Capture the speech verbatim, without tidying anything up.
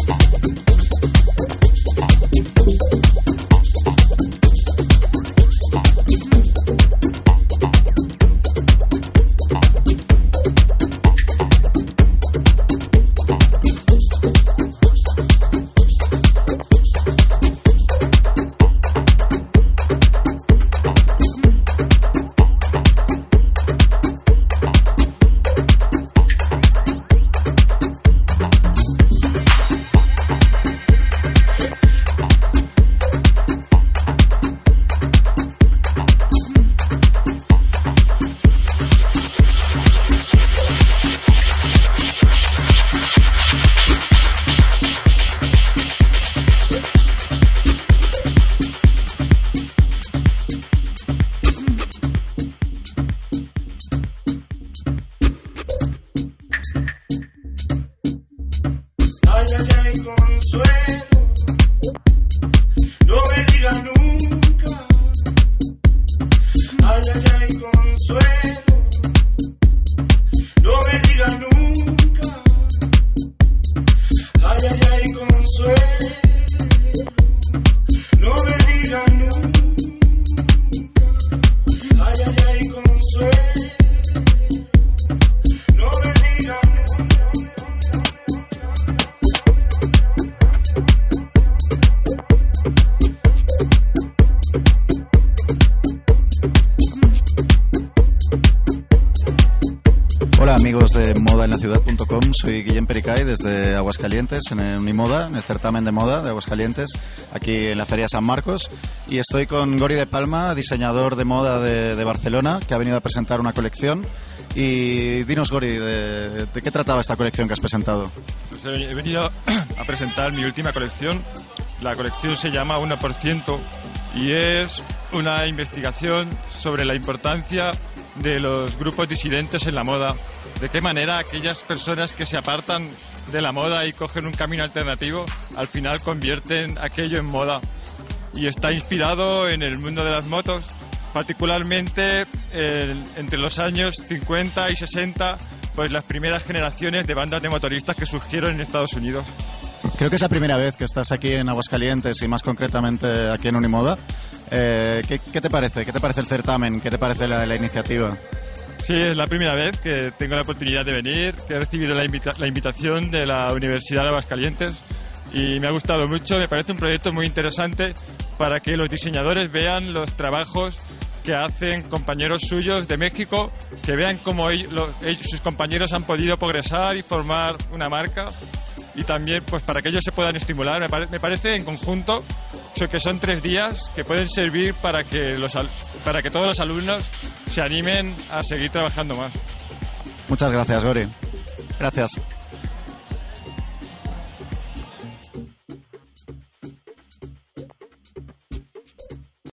Amigos de moda en la ciudad punto com, soy Guillem Pericay desde Aguascalientes, en el Unimoda, en el certamen de moda de Aguascalientes, aquí en la Feria San Marcos, y estoy con Gori de Palma, diseñador de moda de, de Barcelona, que ha venido a presentar una colección. Y dinos, Gori, de, ¿de qué trataba esta colección que has presentado? Pues he venido a presentar mi última colección. La colección se llama uno por ciento y es una investigación sobre la importancia de los grupos disidentes en la moda, de qué manera aquellas personas que se apartan de la moda y cogen un camino alternativo al final convierten aquello en moda. Y está inspirado en el mundo de las motos, particularmente el, entre los años cincuenta y sesenta, pues las primeras generaciones de bandas de motoristas que surgieron en Estados Unidos. Creo que es la primera vez que estás aquí en Aguascalientes y más concretamente aquí en Unimoda. Eh, ¿qué, ¿Qué te parece? ¿Qué te parece el certamen? ¿Qué te parece la, la iniciativa? Sí, es la primera vez que tengo la oportunidad de venir, que he recibido la, invita la invitación de la Universidad de Aguascalientes y me ha gustado mucho. Me parece un proyecto muy interesante para que los diseñadores vean los trabajos que hacen compañeros suyos de México, que vean cómo ellos, los, ellos, sus compañeros han podido progresar y formar una marca, y también pues para que ellos se puedan estimular. Me, pare me parece en conjunto que son tres días que pueden servir para que, los, para que todos los alumnos se animen a seguir trabajando más. Muchas gracias, Gori. Gracias.